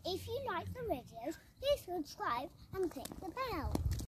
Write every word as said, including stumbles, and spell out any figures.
If you like the videos, please subscribe and click the bell.